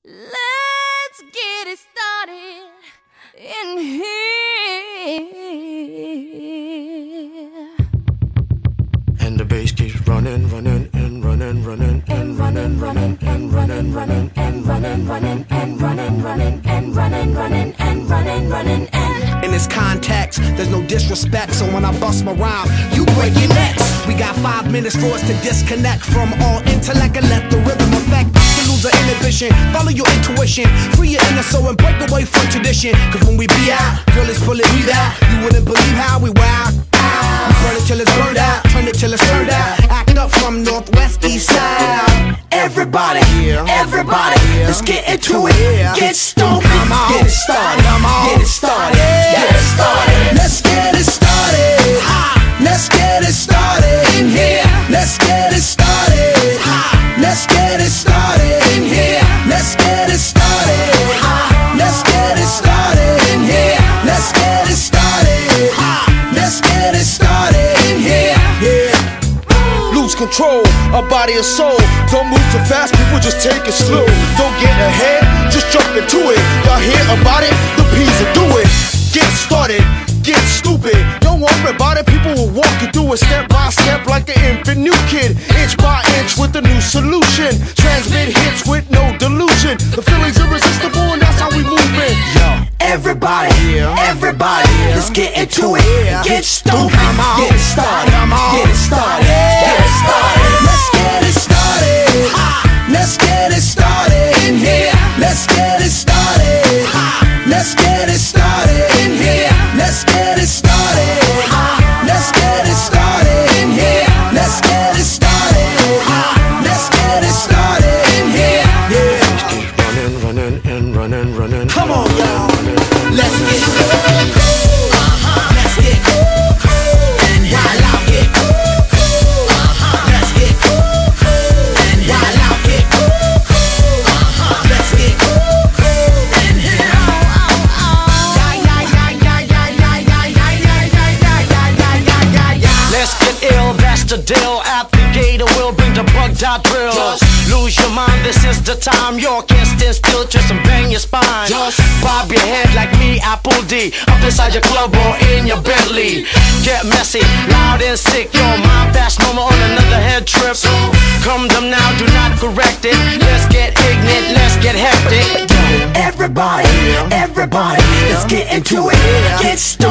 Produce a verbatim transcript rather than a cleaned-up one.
Let's get it started in here. And the bass keeps running, running, and running, running, and running, running, and running, running, and running, running, and running, running, and running, running, and running, running, and in this context, there's no disrespect, so when I bust my rhyme, you break your necks. We got five minutes for us to disconnect from all intellect and let the rhythm affect. To lose our inhibition, follow your intuition, free your inner soul and break away from tradition. Cause when we be out, girl, it's pulling me out. You wouldn't believe how we wow. We burn it till it's burned out, turn it till it's turned out. Act up from northwest, east side. Everybody, everybody, let's get into it. Get stoned, get it started, get it started, get it started. Let's get it started. Let's get it started in here. Let's get it started. Let's get it started in here. Let's get it started. Let's get it started in here. Let's get it started. Let's get it started in here. Yeah. Lose control, a body and soul. Don't move too fast, people just take it slow. Don't get ahead, just jump into it. Y'all hear about it? The P's will do it. Get started, get stupid. Don't worry about it, people will walk you through it step by step like an infant new kid. Inch by inch with a new solution. Transmit hits with no delusion. The feeling's irresistible and that's how we move it. Yo, everybody, everybody, let's get into it. Get stupid, get it started, get it started, get it started. Let's get it started. Let's get it started in here. Let's get it started. Let's get it started in here. Let's get it started. Let's get it started in here. Let's get it started. Let's get it started in here. Yeah. running, running, and running, running. Come on, y'all. Let's get cool. Uh-huh. Let's get cool. And while out get cool. Uh-huh. Let's get cool. And while out get cool. Uh-huh. Let's get cool. And here. Let's get ill, that's the deal. Applicator will bring the bugged out drill. Just lose your mind, this is the time. You can't stand still, twist and bang your spine. Just bob your head like me, Apple D. Up inside your club or in your Bentley. Get messy, loud and sick. Your mind fast, no more on another head trip. So come them now, do not correct it. Let's get ignorant, let's get hectic. Everybody, everybody, let's get into it. Get started.